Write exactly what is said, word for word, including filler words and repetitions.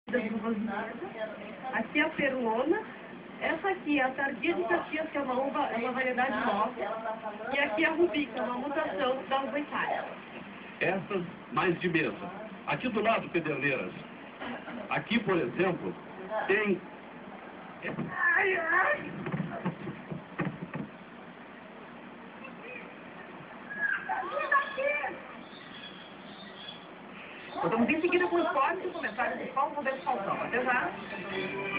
das uvas negras. Aqui é a perlona. Essa aqui é a tardia de Caxias, que é uma uva, é uma variedade nova. E aqui é a rubi, que é uma mutação da uva Itália. Essas mais de mesa. Aqui do lado, Pederneiras. Aqui, por exemplo, tem... Ai, ai! Vamos em seguida com os cortes e comentários de qual modelo faltão. Até já!